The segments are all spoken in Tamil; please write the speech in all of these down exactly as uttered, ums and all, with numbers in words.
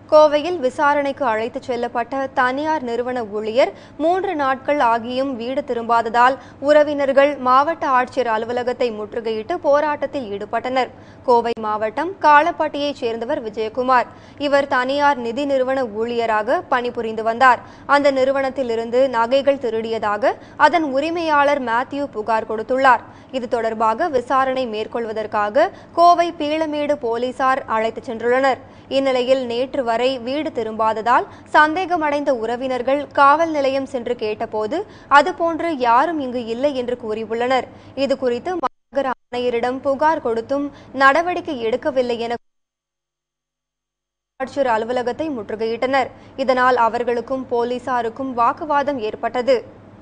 கோவையில் விசாரணைக்கு அழைத்துச் செல்லப்பட்ட தனியார் நிறுவன ஊழியர் மூன்று நாட்கள் ஆகியும் வீடு திரும்பாததால் உறவினர்கள் மாவட்ட ஆட்சியர் அலுவலகத்தை முற்றுகையிட்டு போராட்டத்தில் ஈடுபட்டனர். கோவை மாவட்டம் காலப்பட்டியைச் சேர்ந்தவர் விஜயகுமார். இவர் தனியார் நிதி நிறுவன ஊழியராக பணிபுரிந்து வந்தார். அந்த நிறுவனத்தில் இருந்து நகைகள் திருடியதாக அதன் உரிமையாளர் மேத்யூ புகார் கொடுத்துள்ளார். இது தொடர்பாக விசாரணை மேற்கொள்வதற்காக கோவை பீளமேடு போலீசார் அழைத்துச் சென்றுள்ளனர். இந்நிலையில் நேற்று வரை வீடு திரும்பாததால் சந்தேகமடைந்த உறவினர்கள் காவல் நிலையம் சென்று கேட்டபோது அதுபோன்று யாரும் இங்கு இல்லை என்று கூறியுள்ளனர். இதுகுறித்து மாநகர ஆணையரிடம் புகார் கொடுத்தும் நடவடிக்கை எடுக்கவில்லை என ஆட்சியர் அலுவலகத்தை முற்றுகையிட்டனர். இதனால் அவர்களுக்கும் போலீசாருக்கும் வாக்குவாதம் ஏற்பட்டது.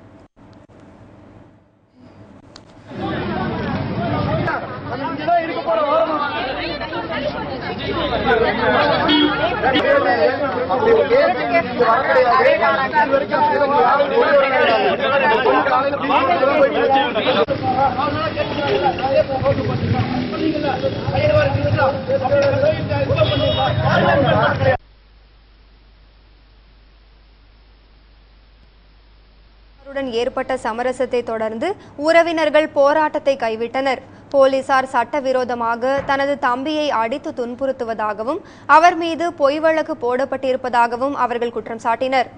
ஏற்பட்ட சமரசத்தை தொடர்ந்து உறவினர்கள் போராட்டத்தை கைவிட்டனர். போலீசார் சட்டவிரோதமாக தனது தம்பியை அடித்து துன்புறுத்துவதாகவும் அவர் மீது பொய் வழக்கு போடப்பட்டிருப்பதாகவும் அவர்கள் குற்றம் சாட்டினர்.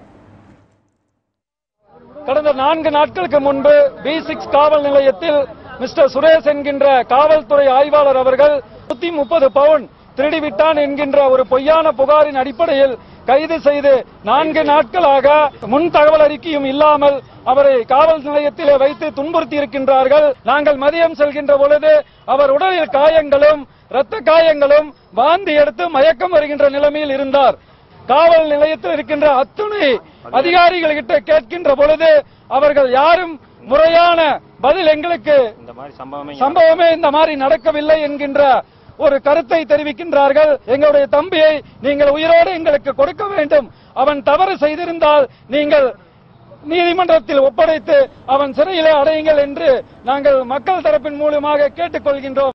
கடந்த நான்கு நாட்களுக்கு முன்பு பி சிக்ஸ் காவல் நிலையத்தில் மிஸ்டர் சுரேஷ் என்கின்ற காவல்துறை ஆய்வாளர் அவர்கள் நூத்தி முப்பது பவுன் திருடிவிட்டான் என்கின்ற ஒரு பொய்யான புகாரின் அடிப்படையில் கைது செய்து நான்கு நாட்களாக முன் தகவல் அறிக்கையும் இல்லாமல் அவரை காவல் நிலையத்திலே வைத்து துன்புறுத்தி இருக்கின்றார்கள். நாங்கள் மதியம் செல்கின்ற பொழுது அவர் உடலில் காயங்களும் இரத்த காயங்களும் வாந்தி எடுத்து மயக்கம் வருகின்ற நிலைமையில் இருந்தார். காவல் நிலையத்தில் இருக்கின்ற அத்துணை அதிகாரிகளிட்ட கேட்கின்ற பொழுது அவர்கள் யாரும் முறையான பதில் எங்களுக்கு சம்பவமே இந்த மாதிரி நடக்கவில்லை என்கின்ற ஒரு கருத்தை தெரிவிக்கின்றார்கள். எங்களுடைய தம்பியை நீங்கள் உயிரோடு எங்களுக்கு கொடுக்க வேண்டும். அவன் தவறு செய்திருந்தால் நீங்கள் நீதிமன்றத்தில் ஒப்படைத்து அவன் சிறையிலே அடையுங்கள் என்று நாங்கள் மக்கள் தரப்பின் மூலமாக கேட்டுக்கொள்கின்றோம்.